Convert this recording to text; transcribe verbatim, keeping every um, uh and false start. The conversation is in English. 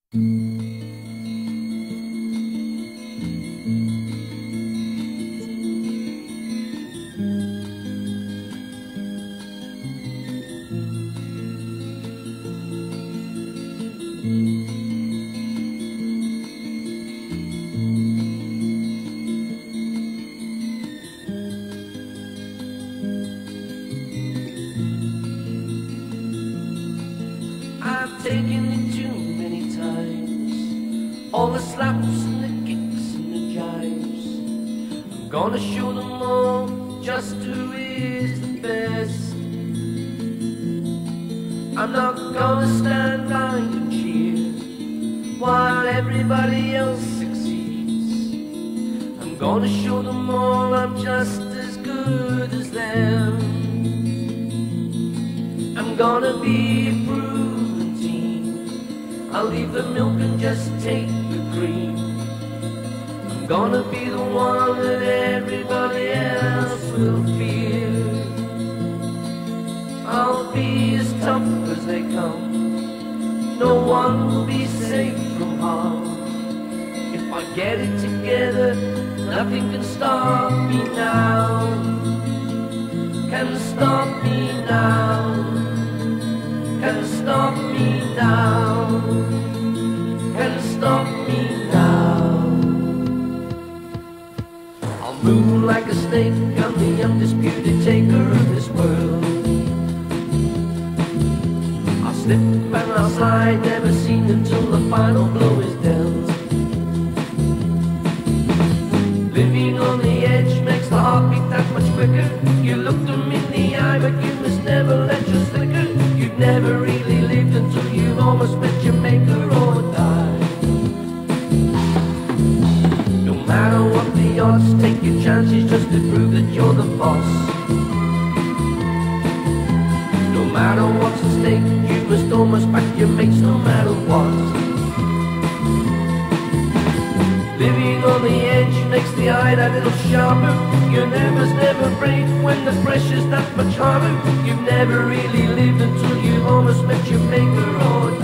I've taken it too many times, all the slaps and the kicks and the jives. I'm gonna show them all just who is the best. I'm not gonna stand by and cheer while everybody else succeeds. I'm gonna show them all I'm just as good as them. I'm gonna be a proven team. I'll leave the milk and just take the cream. I'm gonna be the one that everybody else will fear. I'll be as tough as they come. No one will be safe from harm. If I get it together, nothing can stop me now. Can stop me now. Can stop me now. Can stop me now. I'll move like a snake. I'm the undisputed taker of this world. I'll slip and I'll slide, never seen until the final blow is dealt. Living on the edge makes the heartbeat that much quicker. You look them in the eye, but you must never let your slicker. You've never really lived until you've almost met your maker or died. No matter what the odds, take your chances just to prove that you're the boss. No matter what's at stake, you must almost back your mates no matter what. Living on the edge makes the eye that little sharper. Your nerves never break when the pressure's that much harder. You've never really lived until you've almost met your maker or